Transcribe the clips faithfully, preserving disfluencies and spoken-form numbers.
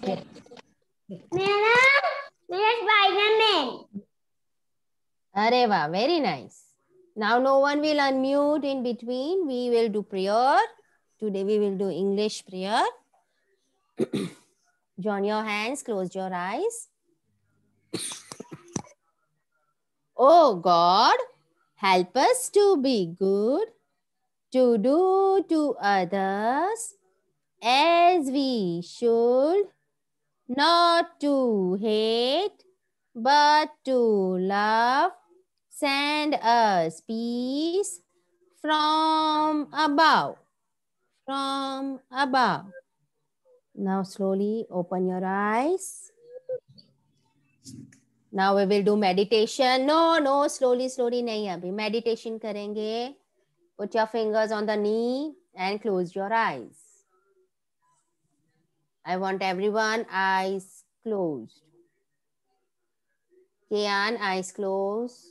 मेरा मेरा स्पाइडरमैन. अरे वाह, very nice. Now no one will unmute in between. We will do prayer. Today we will do English prayer. Join your hands, close your eyes. Oh God, help us to be good, to do to others as we should, not to hate, but to love. Send us peace from above, from above. Now slowly open your eyes. Now we will do meditation. No, no, slowly, slowly नहीं अभी meditation करेंगे. Put your fingers on the knee and close your eyes. I want everyone eyes closed. Kian, eyes closed.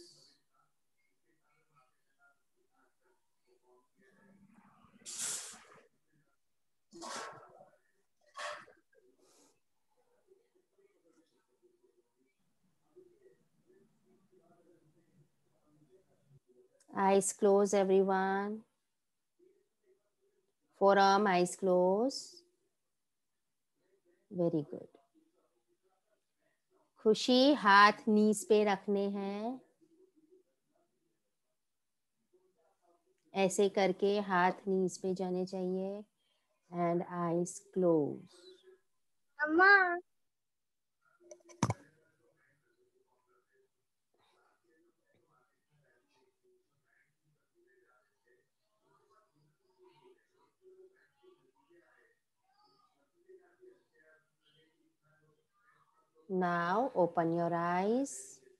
Eyes closed, everyone. Forearm, eyes closed. Very good. खुशी हाथ नीज पे रखने हैं. ऐसे करके हाथ नीज पे जाने चाहिए. And eyes closed. अम्मा. Now open your eyes.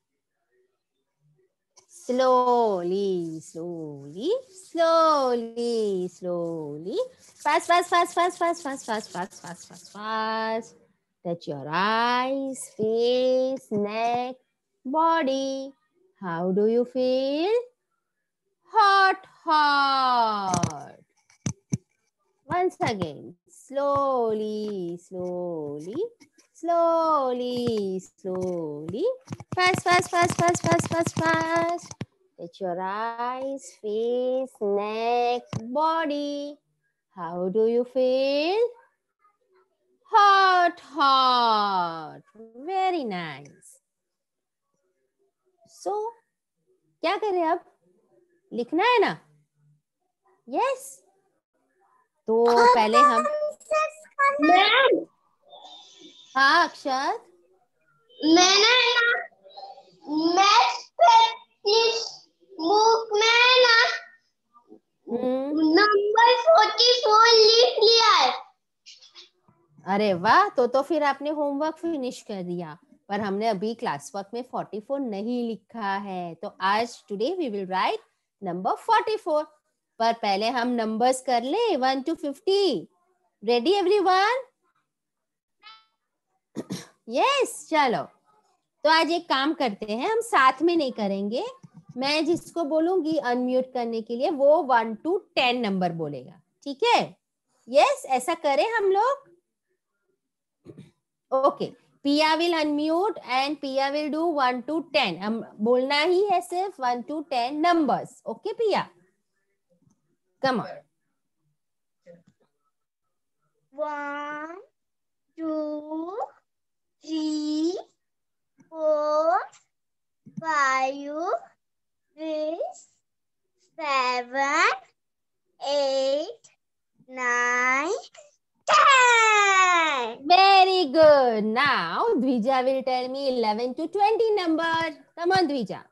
Slowly, slowly, slowly, slowly. Fast, fast, fast, fast, fast, fast, fast, fast, fast, fast, fast. Touch your eyes, face, neck, body. How do you feel? Hot, hot. Once again, slowly, slowly, slowly, slowly. Fast, fast, fast, fast, fast, fast, fast. Touch your eyes, face, neck, body. How do you feel? Hot, hot. Very nice. So, क्या करें अब? लिखना है ना? Yes. तो पहले हम ma'am. हाँ अक्षर मैंने ना मैथ्स प्रैक्टिस बुक में ना नंबर फोर्टी फोर लिख लिया है. अरे वाह, तो तो फिर आपने होमवर्क फिनिश कर दिया. पर हमने अभी क्लास वर्क में फोर्टी फोर नहीं लिखा है. तो आज today we will write number forty four. पर पहले हम नंबर्स कर ले one to fifty. Ready everyone? Yes, चलो. तो आज एक काम करते हैं, हम साथ में नहीं करेंगे. मैं जिसको बोलूंगी अनम्यूट करने के लिए वो वन टू टेन नंबर बोलेगा. ठीक है? यस, ऐसा करें हम लोग. Okay, Piya will unmute and Piya will do one to ten. हम बोलना ही है सिर्फ one to ten numbers. Okay Piya, come on. One two three four five six seven eight nine ten. Very good. Now Dvija will tell me eleven to twenty number. Come on Dvija.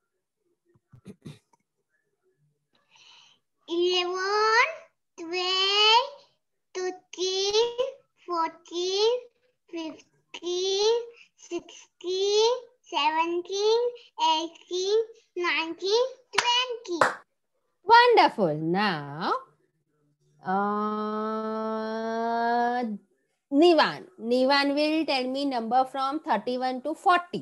eleven, twelve, thirteen, fourteen, fifteen, sixteen, seventeen, eighteen, nineteen, twenty. Wonderful. Now uh, Nivan. Nivan will tell me number from thirty-one to forty.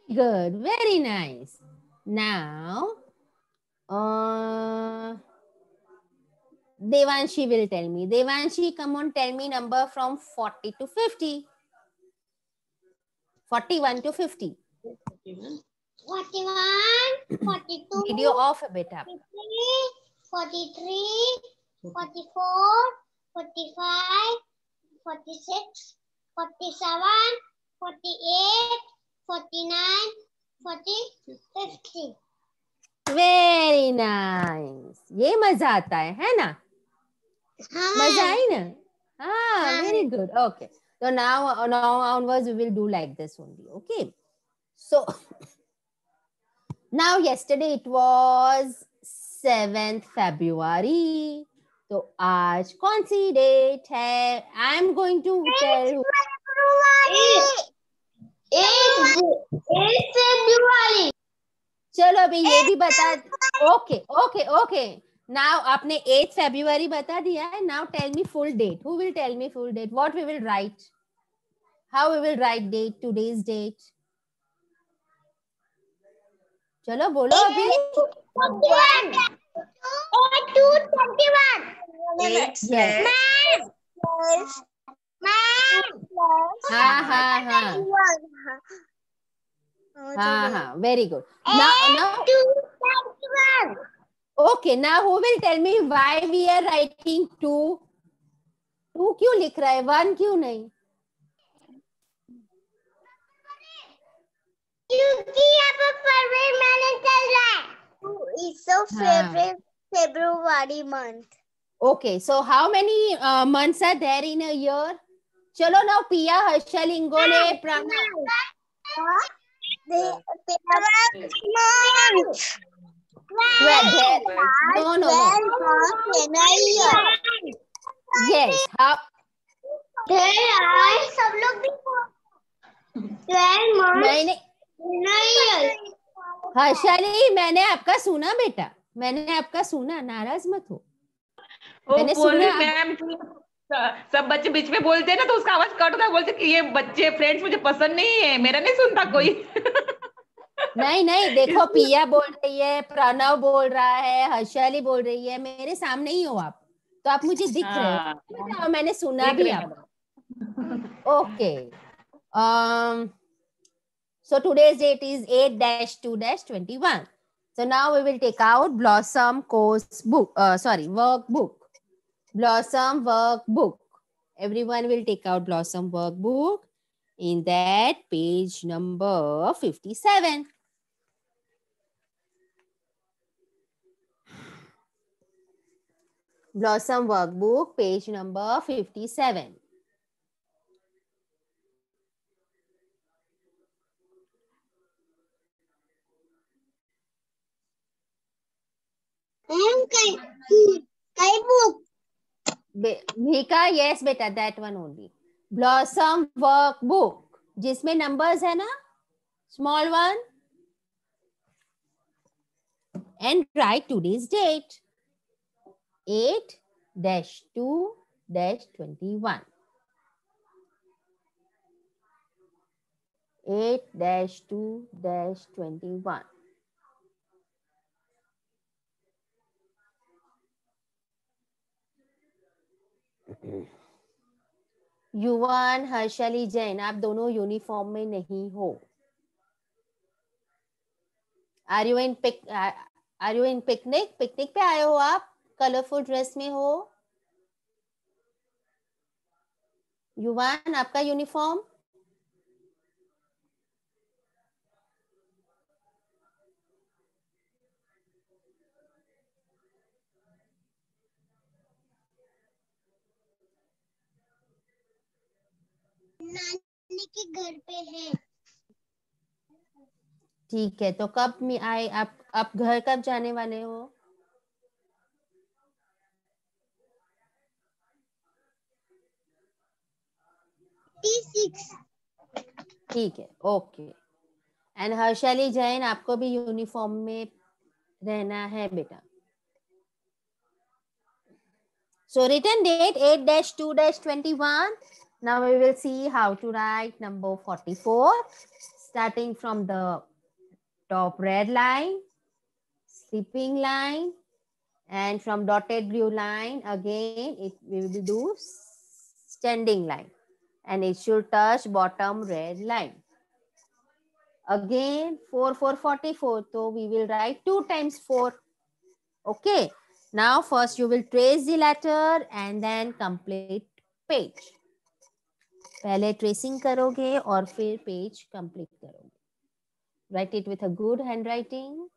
good, very nice. Now uh, Devanshi will tell me. Devanshi, come on, tell me number from forty to fifty. forty-one to fifty. forty-one, forty-two, Video off a bit up. forty-three, forty-four, forty-five, forty-six, forty-seven, forty-eight, forty-nine, forty, fifty. Very nice. ये मजा आता है है ना? मजा आई ना? हाँ, very good. Okay. So now, now onwards we will do like this only. Okay. So now yesterday it was seventh February. तो आज कौन सी डेट है? I am going to tell you. eight February. चलो अभी ये भी बता. Okay okay okay. नाउ आपने eighth February बता दिया है. Now tell me full date. Who will tell me full date? What we will write? How we will write date? Today's date. चलो बोलो अभी. two twenty-one. Yes. हाँ हाँ हाँ हाँ हाँ. Very good. Now now. Okay. Now who will tell me why we are writing two? Two क्यों लिख रहा है? One क्यों नहीं? क्योंकि अब फरवरी महीना चल रहा है. It's so favorite February month. Okay, so how many uh, months are there in a year? Chalo now Pia, Harshal, Ingole, Pranav. The months. Twelve. No, no, no. Yes. How? There are सब लोग भी. Twelve months. मैंने नहीं. हर्षाली, मैंने आपका सुना बेटा. मैंने आपका सुना. नाराज मत हो. मैंने सुना. मैम सब बच्चे बीच में बोलते हैं ना तो उसका आवाज कट होता है. बोलते कि ये बच्चे फ्रेंड्स मुझे पसंद नहीं है. मेरा नहीं सुनता कोई. नहीं नहीं देखो, पिया बोल रही है, प्रणव बोल रहा है, हर्षाली बोल रही है. मेरे सामने ही हो आप, तो आप मुझे दिख रहे हो और मैंने सुना भी आप. Okay. um so today's date is eight dash two dash twenty-one. So now we will take out Blossom course book, uh, sorry, workbook. Blossom workbook. Everyone will take out Blossom workbook. In that, page number fifty-seven. Blossom workbook, page number fifty-seven. Kai book. Bhika, yes beta, that one only. Blossom workbook, जिसमें numbers है ना, small one, and write today's date, eight dash two dash twenty-one. eight dash two dash twenty-one. युवान, हर्षाली, जैन, आप दोनों uniform में नहीं हो. Are you in pick are you in picnic? Picnic पे आए हो आप? कलरफुल ड्रेस में हो? युवान, आपका यूनिफॉर्म? नानी के घर पे है. ठीक है, तो कब में आए आप? आप घर कब जाने वाले हो? ठीक है, ओके. एंड हर्षाली जैन, आपको भी यूनिफॉर्म में रहना है बेटा. So written date eight dash two dash twenty-one. Now we will see how to write number forty-four. starting from the top red line, sleeping line, and from dotted blue line again it we will do standing line, and it should touch bottom red line. Again four, four, forty-four, so we will write two times four. Okay, now first you will trace the letter and then complete page. पहले tracing करोगे और फिर page complete करोगे. Write it with a good handwriting.